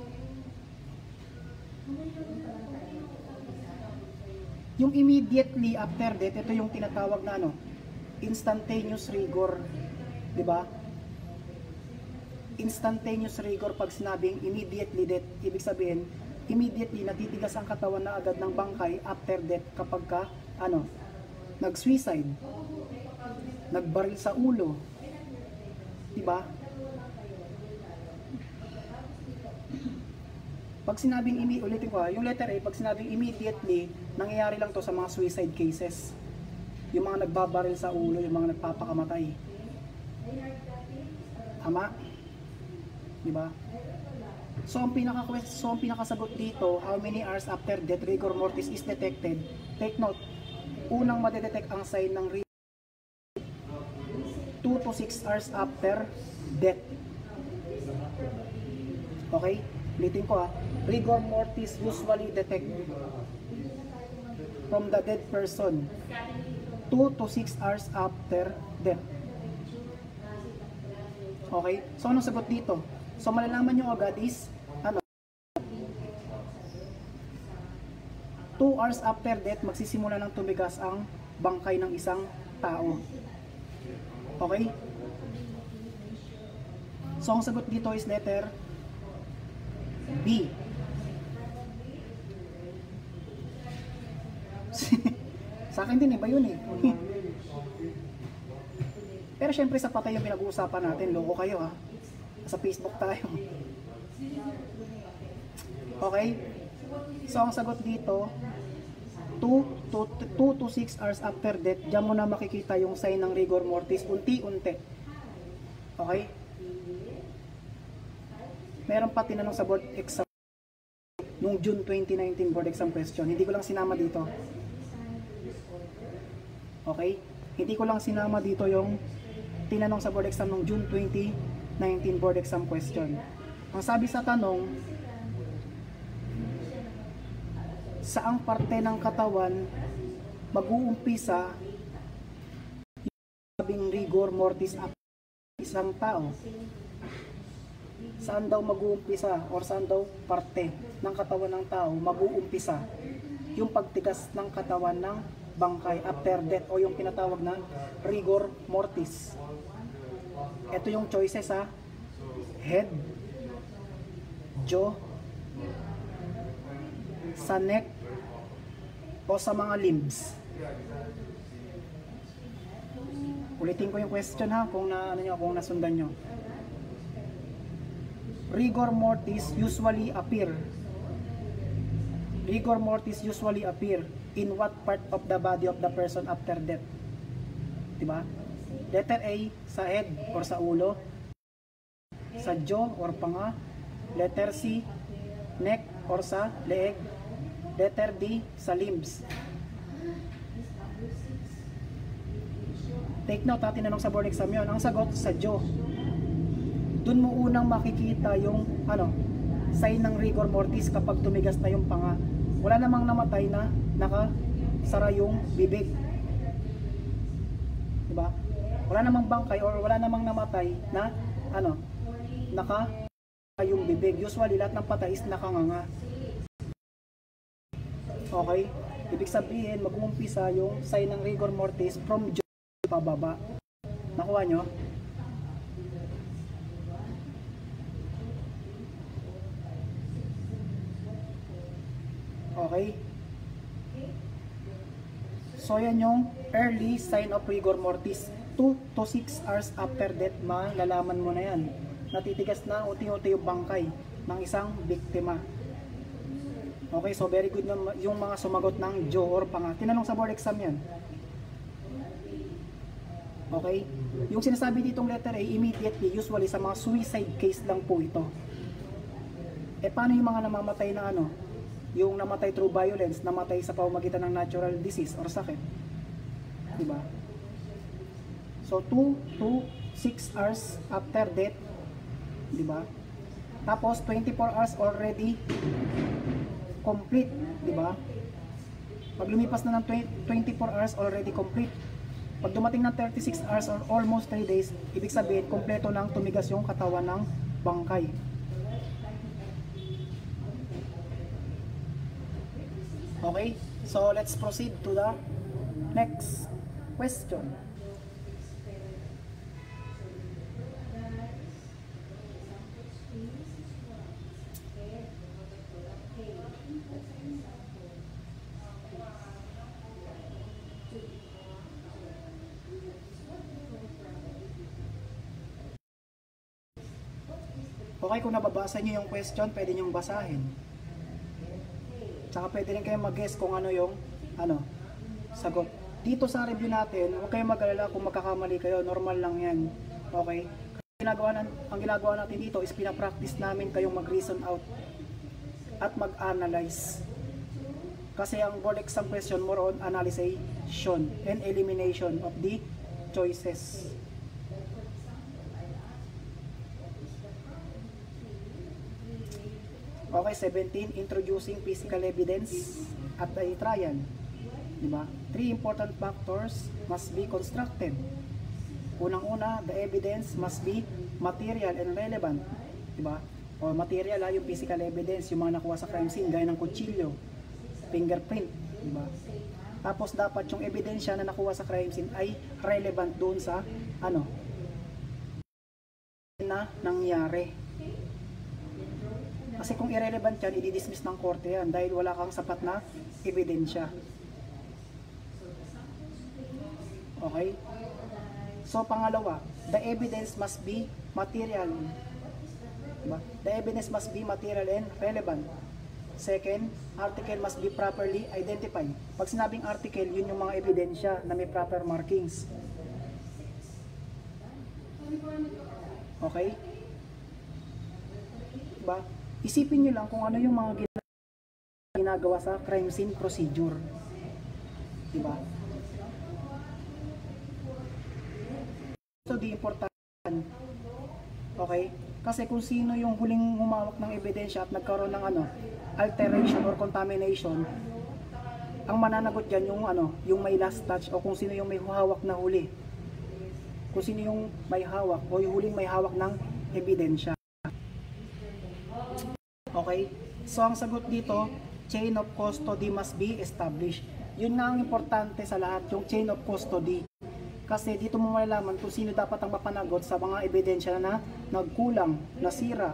Yung immediately after death, ito yung tinatawag na ano? Instantaneous rigor. Diba? Instantaneous rigor pag sinabing immediately death, ibig sabihin, immediately natitigas ang katawan na agad ng bangkay after death kapag ka, ano, nag-suicide, nagbaril sa ulo. Diba? Pag sinabing, ulitin ko ha, yung letter A, pag sinabing immediately, nangyayari lang to sa mga suicide cases. Yung mga nagbabaril sa ulo, yung mga nagpapakamatay. Tama? Diba? So ang pinaka so ang pinakasagot dito, how many hours after death rigor mortis is detected? Take note. Unang madedetect ang sign ng rigor two to six hours after death. Okay? Ulitin ko ha. Rigor mortis usually detect from the dead person two to six hours after death. Okay? So anong sagot dito? So malalaman nyo agad is ano, two hours after death magsisimula ng tumigas ang bangkay ng isang tao. Okay? So ang sagot dito is letter B. Sa akin din iba yun eh. Pero syempre sa patay yung pinag-uusapan natin, loko kayo ha. Sa Facebook tayo. Okay? So ang sagot dito, two to six hours after death, diyan mo na makikita yung sign ng rigor mortis unti-unti. Okay? Meron pa tinanong sa board exam nung June twenty nineteen board exam question. Hindi ko lang sinama dito. Okay? Hindi ko lang sinama dito yung tinanong sa board exam nung June twenty nineteen board exam question. Ang sabi sa tanong, saang parte ng katawan mag-uumpisa yung sabing rigor mortis after isang tao? Saan daw mag-uumpisa or saan daw parte ng katawan ng tao mag-uumpisa yung pagtigas ng katawan ng bangkay after death o yung tinatawag na rigor mortis? Ito yung choices ha. Head, jaw, sa neck, o sa mga limbs. Ulitin ko yung question ha, kung na ano nyo, kung nasundan nyo. Rigor mortis usually appear. Rigor mortis usually appear in what part of the body of the person after death? Diba? Letter A, sa head or sa ulo. Sa jaw or panga. Letter C, neck or sa leeg. Letter D, sa limbs. Take note ha, tinanong sa board exam yun. Ang sagot, sa jaw. Doon mo unang makikita yung ano, sign ng rigor mortis kapag tumigas na yung panga. Wala namang namatay na nakasara yung bibig. Diba? Wala namang bangkay or wala namang namatay na ano, naka yung bibig. Usually lahat ng patay is nakanganga. Okay? Ibig sabihin, mag-uumpisa yung sign ng rigor mortis from jaw pababa. Nakuha nyo? Okay? So yan yung early sign of rigor mortis. two to six hours after death, malalaman mo na yan. Natitigas na unti-unti yung bangkay ng isang biktima. Okay, so very good na yung mga sumagot ng jaw or panga. Tinanong sa board exam yan. Okay? Yung sinasabi ditong letter A, immediately, usually sa mga suicide case lang po ito. Eh paano yung mga namamatay na ano? Yung namatay through violence, namatay sa pamamagitan ng natural disease or sakit. Diba? So two to six hours after death, diba? Tapos twenty-four hours already complete, diba? Pag lumipas na ng twenty-four hours, already complete. Pag dumating ng thirty-six hours or almost three days, ibig sabihin, kompleto nang tumigas yung katawan ng bangkay. Okay, so let's proceed to the next question. Okay, kung nababasa nyo yung question, pwede nyo basahin. Tsaka pwede rin kayo mag-guess kung ano yung ano, sagot. Dito sa review natin, huwag kayong mag-alala kung magkakamali kayo, normal lang yan. Okay? Ginagawa na, ang ginagawa natin dito is pinapractice namin kayong mag-reason out at mag-analyze. Kasi ang board exam question more on analyzation and elimination of the choices. Okay, seventeen, introducing physical evidence at a trial. Diba? Three important factors must be constructed. Unang-una, the evidence must be material and relevant. Diba? O material, ha, yung physical evidence, yung mga nakuha sa crime scene, gaya ng kutsilyo, fingerprint. Diba? Tapos dapat yung ebidensya na nakuha sa crime scene ay relevant doon sa ano na nangyari. Kasi kung irrelevant yan, i-dismiss ng korte yan dahil wala kang sapat na ebidensya. Okay? So, pangalawa, the evidence must be material. Diba? The evidence must be material and relevant. Second, article must be properly identified. Pag sinabing article, yun yung mga ebidensya na may proper markings. Okay? Diba? Isipin nyo lang kung ano yung mga ginagawa sa crime scene procedure. Diba? So, di important. Okay? Kasi kung sino yung huling humawak ng ebidensya at nagkaroon ng ano, alteration or contamination, ang mananagot dyan yung ano, yung may last touch o kung sino yung may hawak na huli. Kung sino yung may hawak o yung huling may hawak ng ebidensya. Okay? So, ang sagot dito, chain of custody must be established. Yun nga ang importante sa lahat, yung chain of custody. Kasi dito mo malalaman kung sino dapat ang mapanagot sa mga ebidensya na nagkulang, nasira.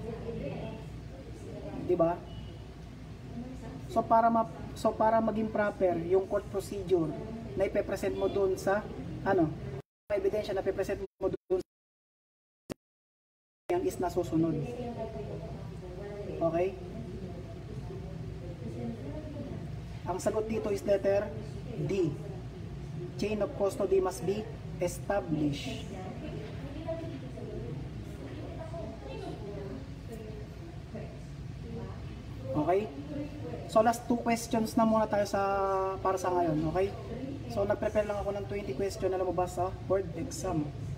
Diba? So, para, ma so, para maging proper yung court procedure na ipepresent mo doon sa, ano, ebidensya na ipepresent mo doon sa yan is nasusunod. Okay? Ang sagot dito is letter D. Chain of custody must be established. Okay? So last two questions na muna tayo sa para sa ngayon, okay? So nagprepare lang ako ng twenty question na lumabas sa board exam.